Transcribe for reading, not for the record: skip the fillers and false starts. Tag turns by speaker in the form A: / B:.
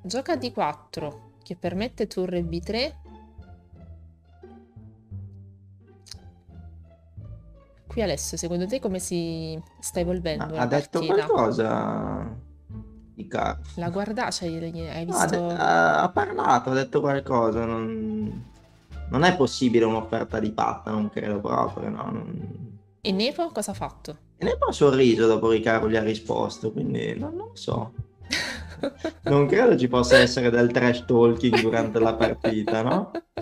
A: Gioca a D4, che permette torre B3. Qui Alessio, secondo te come si sta
B: Ma
A: evolvendo
B: ha
A: la
B: detto
A: partita?
B: qualcosa di
A: La guarda, cioè, hai
B: No,
A: visto...
B: ha parlato, ha detto qualcosa. Non è possibile un'offerta di patta, non credo proprio, no?
A: E Nepo cosa ha fatto?
B: E ne poi ha sorriso dopo che Caro gli ha risposto, quindi non lo so. Non credo ci possa essere del trash talking durante la partita, no?